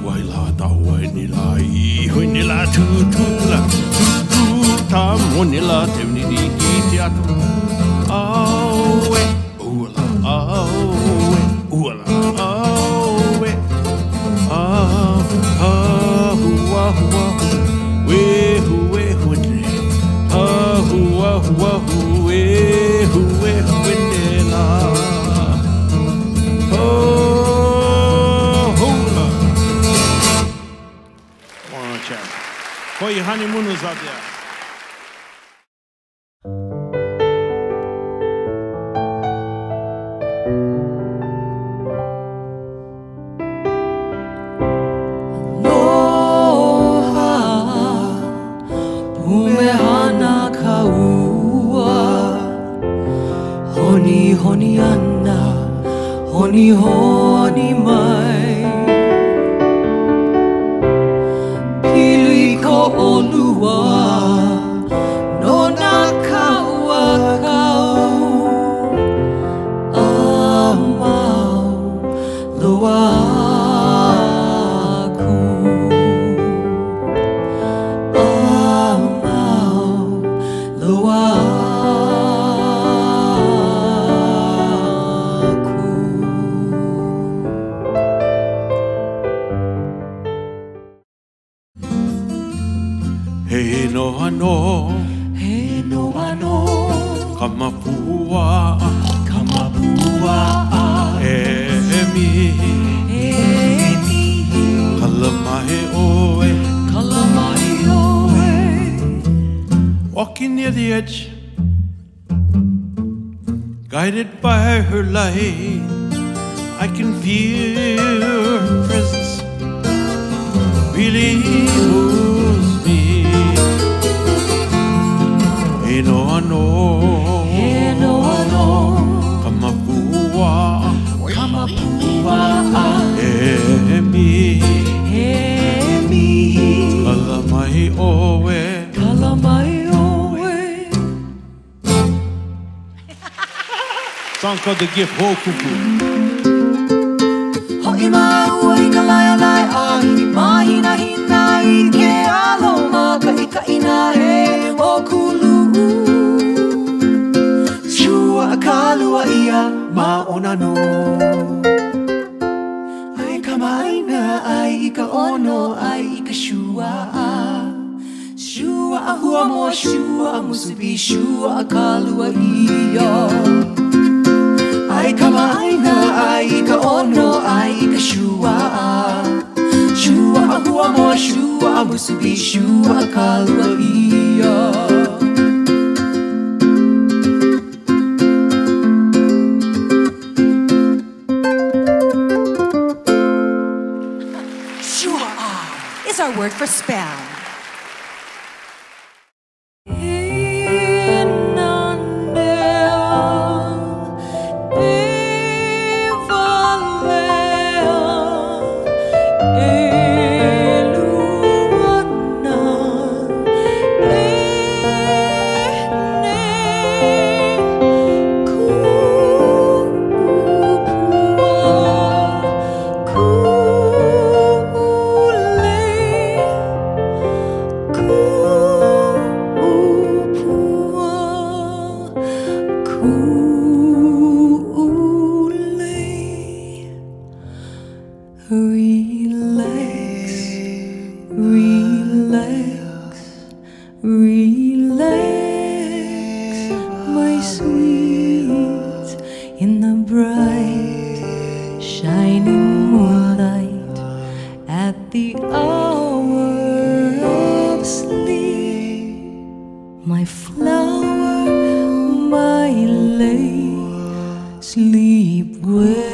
wai la ta wai ni la I hui ni la tu tu la tu tu ta mo ni la te ni di ki te atu au e ula au e ula au e hua hua we hu ne hua we hu ne la for your honeymooners out there. Aloha, pumehana kaua, honi honi ana, honi honi mai. Olua no na kaua kau amau loa aku amau loa aku. He no ano, kamapua, e mi, kalamahe oe, walking near the edge, guided by her light, I can feel her presence really moves me. No ano, kamapua, mi, kalamai oe. Song called The Gift, Hokuku. Ho'ima ua I ka lai lai ahi, mahina hina I ke aloma ka ika ina he okulu. Shua akalua ia maona no. Ai ka maina ai I ka ono ai I ka shua. Shua ahua moa shua musubi shua akalua ia. Ai ka maina ai ka ono ai ka shua. Shua ahua moa shua musubi shua akalua ia. Shua is our word for spell. Relax, relax, relax, my sweet, in the bright, shining moonlight, at the hour of sleep, my flower, my lay, sleep well.